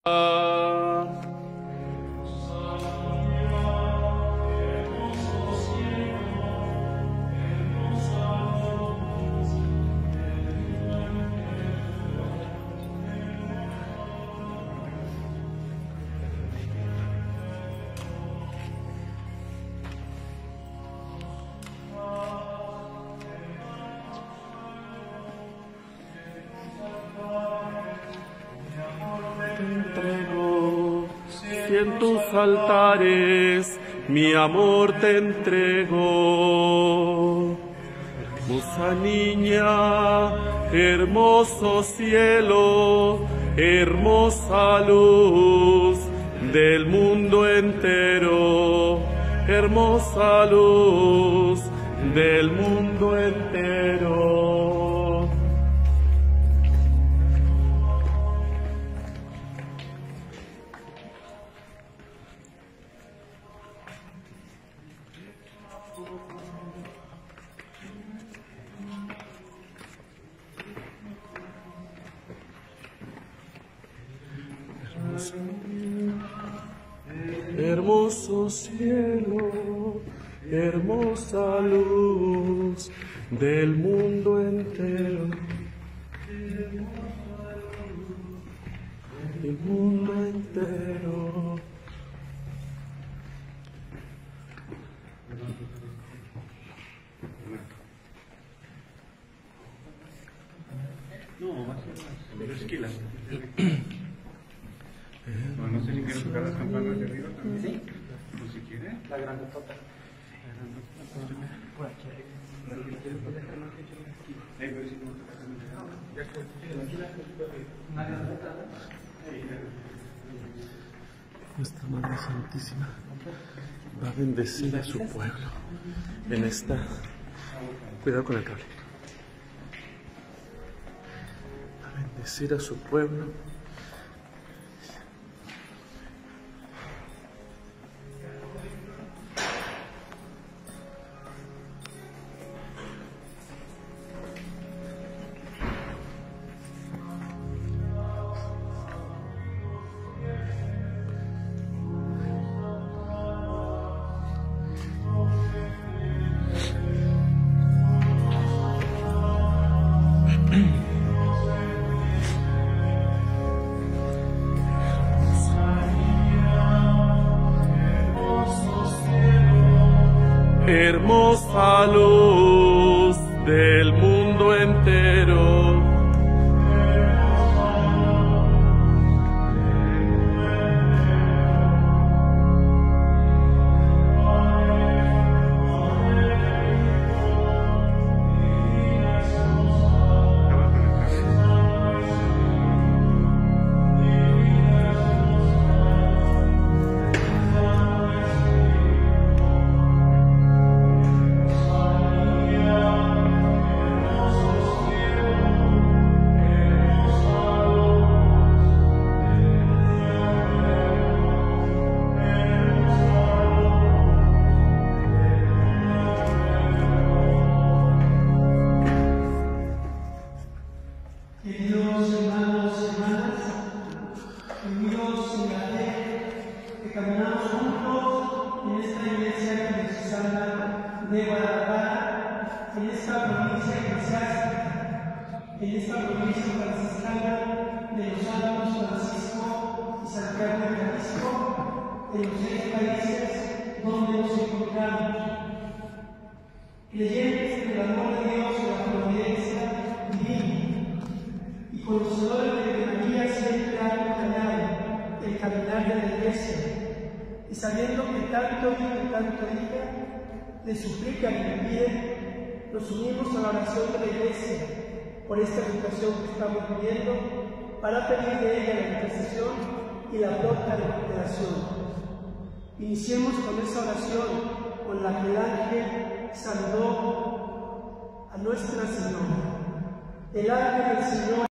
Y en tus altares mi amor te entrego. Hermosa niña, hermoso cielo, hermosa luz del mundo entero, hermosa luz del mundo entero. Hermoso cielo, hermosa luz del mundo entero, el mundo entero. No, más esquila. No sé si quiero tocar las campanas de arriba también. ¿Sí? Pues si quiere. La grandotota. Por aquí. Nuestra Madre Santísima va a bendecir a su pueblo en esta... Cuidado con el cable. Va a bendecir a su pueblo. Hermosa luz del mundo entero. Queridos hermanos y hermanas, unidos en la fe, que caminamos juntos en esta iglesia cristiana de Guadalajara, en esta provincia eclesiástica, en esta provincia franciscana de los santos Francisco y Santiago de Jalisco, en los 6 países donde nos encontramos, creyentes en el amor de Dios y la providencia divina, y conocedores de que María siempre ha acompañado el caminar de la Iglesia, y sabiendo que tanto hijo y tanto hija le suplican y le piden, nos unimos a la oración de la Iglesia por esta situación que estamos viviendo, para pedir de ella la intercesión y la pronta recuperación. Iniciemos con esa oración con la que el ángel saludó a Nuestra Señora. El ángel del Señor